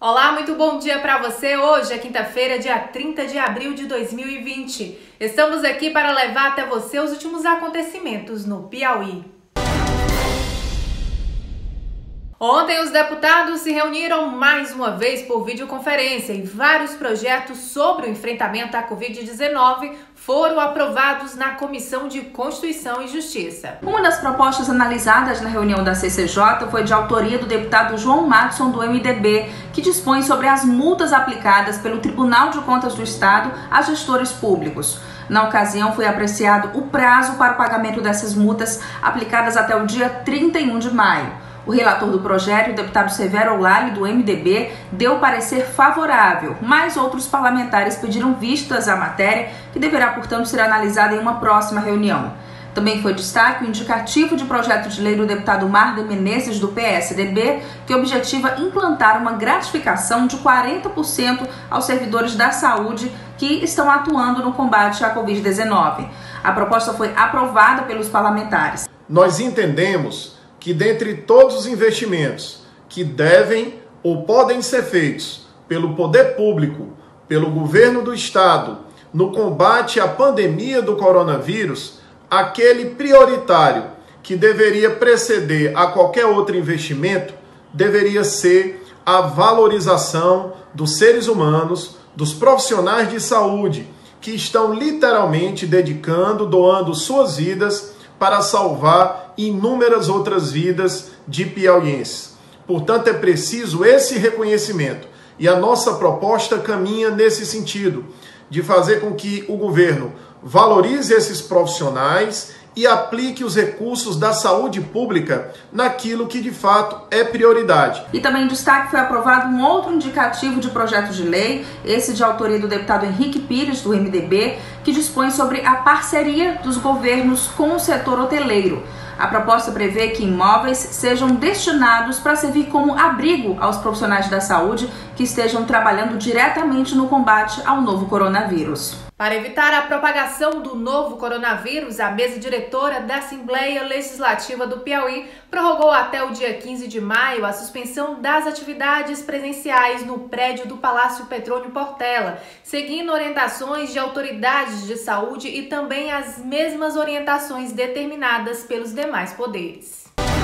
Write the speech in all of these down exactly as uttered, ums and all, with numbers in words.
Olá, muito bom dia para você. Hoje é quinta-feira, dia trinta de abril de dois mil e vinte. Estamos aqui para levar até você os últimos acontecimentos no Piauí. Ontem, os deputados se reuniram mais uma vez por videoconferência e vários projetos sobre o enfrentamento à covid dezenove foram aprovados na Comissão de Constituição e Justiça. Uma das propostas analisadas na reunião da C C J foi de autoria do deputado João Madison, do M D B, que dispõe sobre as multas aplicadas pelo Tribunal de Contas do Estado a gestores públicos. Na ocasião, foi apreciado o prazo para o pagamento dessas multas aplicadas até o dia trinta e um de maio. O relator do projeto, o deputado Severo Olali, do M D B, deu parecer favorável, mas outros parlamentares pediram vistas à matéria, que deverá, portanto, ser analisada em uma próxima reunião. Também foi destaque o indicativo de projeto de lei do deputado Marder Menezes, do P S D B, que objetiva implantar uma gratificação de quarenta por cento aos servidores da saúde que estão atuando no combate à covid dezenove. A proposta foi aprovada pelos parlamentares. Nós entendemos que dentre todos os investimentos que devem ou podem ser feitos pelo poder público, pelo governo do estado, no combate à pandemia do coronavírus, aquele prioritário que deveria preceder a qualquer outro investimento deveria ser a valorização dos seres humanos, dos profissionais de saúde, que estão literalmente dedicando, doando suas vidas para salvar inúmeras outras vidas de piauienses. Portanto, é preciso esse reconhecimento. E a nossa proposta caminha nesse sentido, de fazer com que o governo valorize esses profissionais e aplique os recursos da saúde pública naquilo que de fato é prioridade. E também em destaque foi aprovado um outro indicativo de projeto de lei, esse de autoria do deputado Henrique Pires, do M D B, que dispõe sobre a parceria dos governos com o setor hoteleiro. A proposta prevê que imóveis sejam destinados para servir como abrigo aos profissionais da saúde que estejam trabalhando diretamente no combate ao novo coronavírus. Para evitar a propagação do novo coronavírus, a mesa diretora da Assembleia Legislativa do Piauí prorrogou até o dia quinze de maio a suspensão das atividades presenciais no prédio do Palácio Petrônio Portela, seguindo orientações de autoridades de saúde e também as mesmas orientações determinadas pelos demais poderes.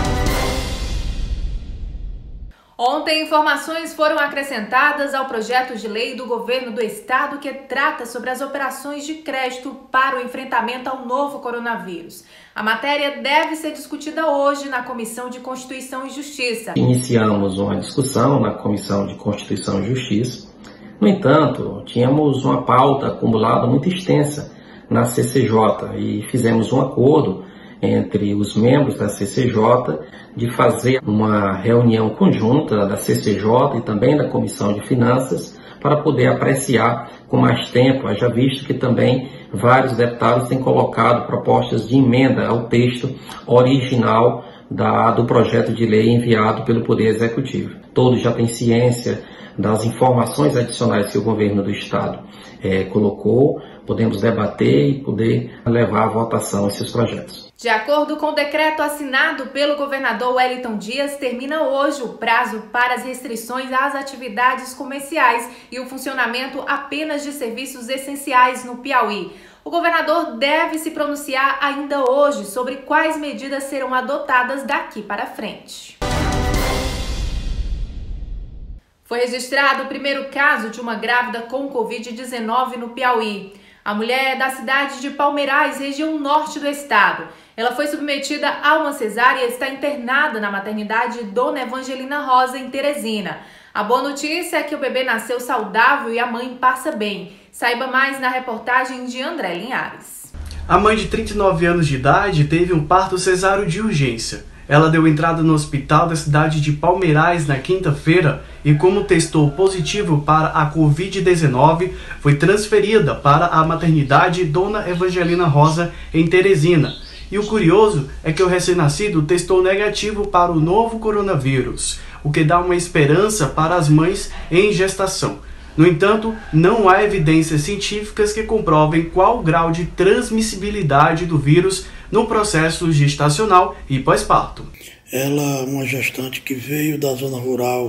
Ontem, informações foram acrescentadas ao projeto de lei do governo do estado que trata sobre as operações de crédito para o enfrentamento ao novo coronavírus. A matéria deve ser discutida hoje na Comissão de Constituição e Justiça. Iniciamos uma discussão na Comissão de Constituição e Justiça. No entanto, tínhamos uma pauta acumulada muito extensa na C C J e fizemos um acordo entre os membros da C C J de fazer uma reunião conjunta da C C J e também da Comissão de Finanças para poder apreciar com mais tempo, haja visto que também vários deputados têm colocado propostas de emenda ao texto original da, do projeto de lei enviado pelo Poder Executivo. Todos já têm ciência das informações adicionais que o governo do estado é, colocou, podemos debater e poder levar à votação esses projetos. De acordo com o decreto assinado pelo governador Wellington Dias, termina hoje o prazo para as restrições às atividades comerciais e o funcionamento apenas de serviços essenciais no Piauí. O governador deve se pronunciar ainda hoje sobre quais medidas serão adotadas daqui para frente. Foi registrado o primeiro caso de uma grávida com covid dezenove no Piauí. A mulher é da cidade de Palmeirais, região norte do estado. Ela foi submetida a uma cesárea e está internada na maternidade Dona Evangelina Rosa, em Teresina. A boa notícia é que o bebê nasceu saudável e a mãe passa bem. Saiba mais na reportagem de André Linhares. A mãe de trinta e nove anos de idade teve um parto cesáreo de urgência. Ela deu entrada no hospital da cidade de Palmeirais na quinta-feira e, como testou positivo para a covid dezenove, foi transferida para a maternidade Dona Evangelina Rosa, em Teresina. E o curioso é que o recém-nascido testou negativo para o novo coronavírus, o que dá uma esperança para as mães em gestação. No entanto, não há evidências científicas que comprovem qual o grau de transmissibilidade do vírus no processo gestacional e pós-parto. Ela é uma gestante que veio da zona rural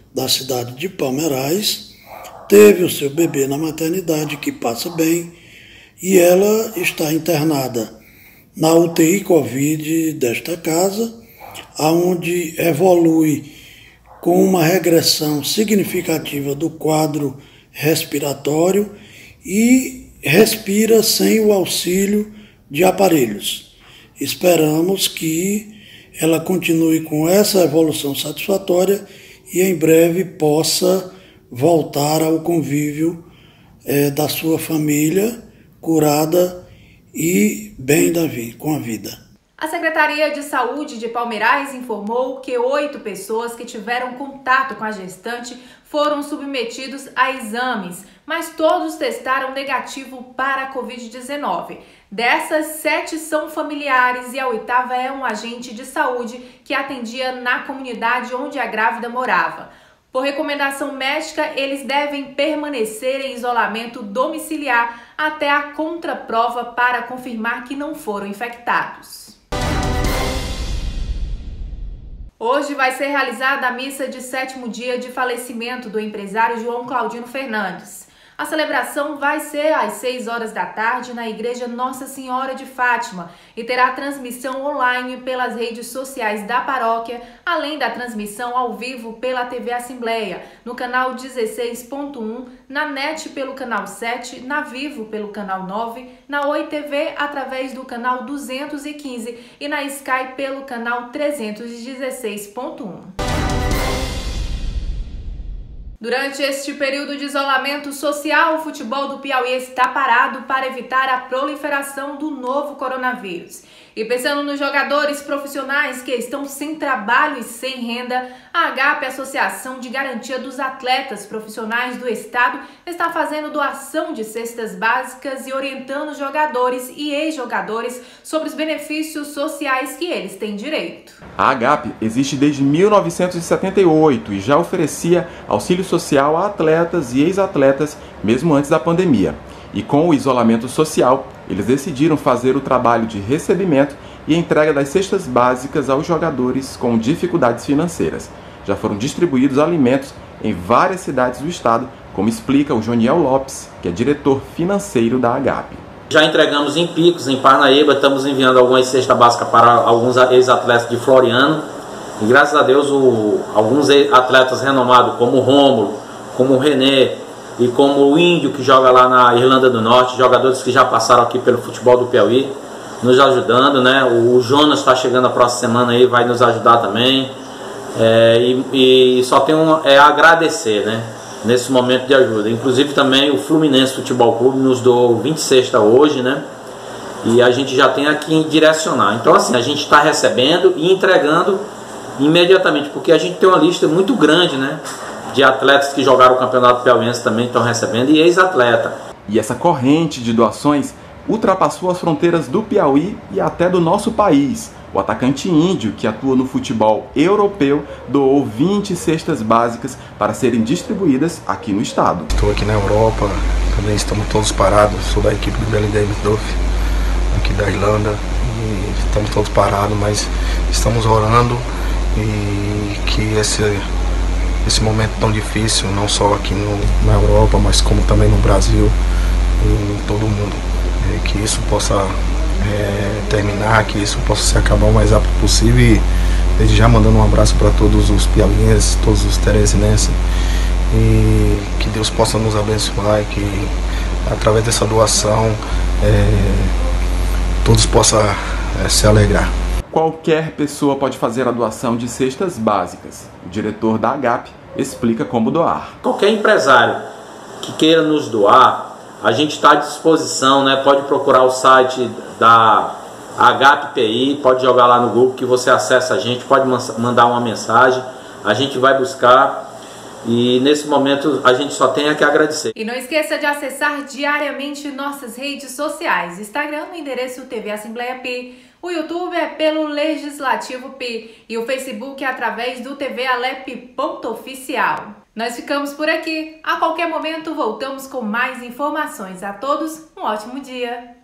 da cidade de Palmeirais, teve o seu bebê na maternidade, que passa bem, e ela está internada na U T I Covid desta casa, onde evolui com uma regressão significativa do quadro respiratório e respira sem o auxílio de aparelhos. Esperamos que ela continue com essa evolução satisfatória e em breve possa voltar ao convívio é, da sua família, curada e bem da vida, com a vida. A Secretaria de Saúde de Palmeirais informou que oito pessoas que tiveram contato com a gestante foram submetidos a exames, mas todos testaram negativo para a covid dezenove. Dessas, sete são familiares e a oitava é um agente de saúde que atendia na comunidade onde a grávida morava. Por recomendação médica, eles devem permanecer em isolamento domiciliar até a contraprova para confirmar que não foram infectados. Hoje vai ser realizada a missa de sétimo dia de falecimento do empresário João Claudino Fernandes. A celebração vai ser às seis horas da tarde na Igreja Nossa Senhora de Fátima e terá transmissão online pelas redes sociais da paróquia, além da transmissão ao vivo pela T V Assembleia, no canal dezesseis ponto um, na NET pelo canal sete, na Vivo pelo canal nove, na Oi T V através do canal duzentos e quinze e na Sky pelo canal trezentos e dezesseis ponto um. Durante este período de isolamento social, o futebol do Piauí está parado para evitar a proliferação do novo coronavírus. E pensando nos jogadores profissionais que estão sem trabalho e sem renda, a Agap, Associação de Garantia dos Atletas Profissionais do Estado, está fazendo doação de cestas básicas e orientando jogadores e ex-jogadores sobre os benefícios sociais que eles têm direito. A Agap existe desde mil novecentos e setenta e oito e já oferecia auxílio social a atletas e ex-atletas mesmo antes da pandemia. E com o isolamento social, eles decidiram fazer o trabalho de recebimento e entrega das cestas básicas aos jogadores com dificuldades financeiras. Já foram distribuídos alimentos em várias cidades do estado, como explica o Joniel Lopes, que é diretor financeiro da Agap. Já entregamos em Picos, em Parnaíba, estamos enviando algumas cestas básicas para alguns ex-atletas de Floriano. E graças a Deus, o, alguns atletas renomados, como o Rômulo, como o René, e como o Índio, que joga lá na Irlanda do Norte, jogadores que já passaram aqui pelo futebol do Piauí, nos ajudando, né? O Jonas está chegando a próxima semana aí, vai nos ajudar também. É, e, e só tem um, é agradecer, né? Nesse momento de ajuda. Inclusive também o Fluminense Futebol Clube nos doou vinte cestas hoje, né? E a gente já tem aqui em direcionar. Então assim, a gente está recebendo e entregando imediatamente, porque a gente tem uma lista muito grande, né? De atletas que jogaram o Campeonato Piauiense também estão recebendo, e ex-atleta. E essa corrente de doações ultrapassou as fronteiras do Piauí e até do nosso país. O atacante Índio, que atua no futebol europeu, doou vinte cestas básicas para serem distribuídas aqui no estado. Estou aqui na Europa, também estamos todos parados, sou da equipe do Belly Davis Duff, aqui da Irlanda, e estamos todos parados, mas estamos orando e que esse... esse momento tão difícil, não só aqui no, na Europa, mas como também no Brasil e em todo o mundo, é, que isso possa é, terminar, que isso possa se acabar o mais rápido possível, e desde já mandando um abraço para todos os piauienses, todos os teresinenses, e que Deus possa nos abençoar e que através dessa doação é, todos possam é, se alegrar. Qualquer pessoa pode fazer a doação de cestas básicas. O diretor da Agap explica como doar. Qualquer empresário que queira nos doar, a gente está à disposição, né? Pode procurar o site da Agap P I, pode jogar lá no Google que você acessa a gente, pode mandar uma mensagem, a gente vai buscar. E nesse momento a gente só tem a que agradecer. E não esqueça de acessar diariamente nossas redes sociais. Instagram no endereço T V Assembleia P, o YouTube é pelo Legislativo P e o Facebook é através do T V Alep ponto oficial. Nós ficamos por aqui. A qualquer momento voltamos com mais informações. A todos, um ótimo dia!